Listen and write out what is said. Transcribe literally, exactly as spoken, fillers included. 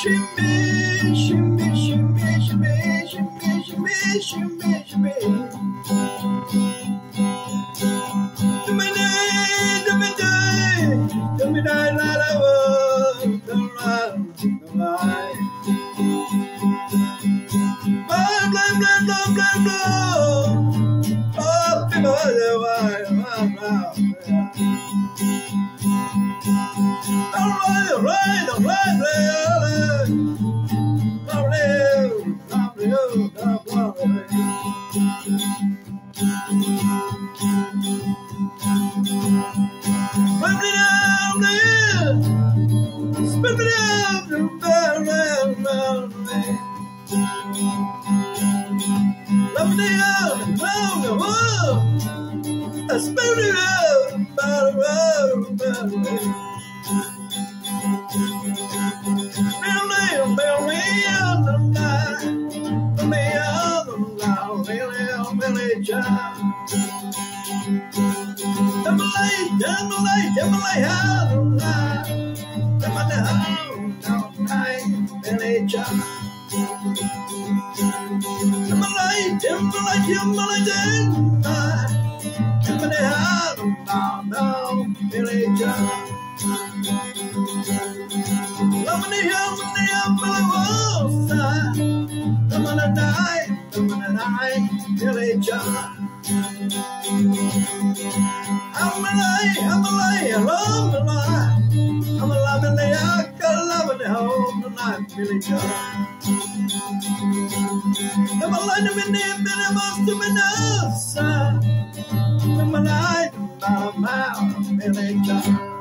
shimmy, shimmy, shimmy, shimmy, shimmy, shimmy, shimmy, shimmy. Domini, domini, domini, la la la, la la la. Blah blah blah blah blah blah. Oh, people, they want, blah blah. Alright, alright, alright, alright. I'm a light, I'm a light, I'm a light,